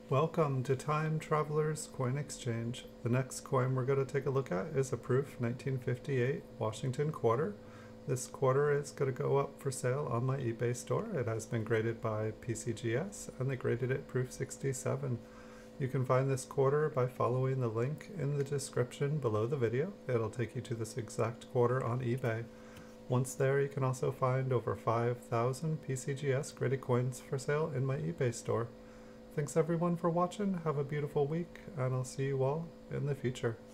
Welcome to Time Traveler's Coin Exchange. The next coin we're going to take a look at is a proof 1958 Washington quarter. This quarter is going to go up for sale on my eBay store. It has been graded by PCGS and they graded it proof 67. You can find this quarter by following the link in the description below the video. It'll take you to this exact quarter on eBay. Once there, you can also find over 5,000 PCGS graded coins for sale in my eBay store. Thanks everyone for watching, have a beautiful week, and I'll see you all in the future.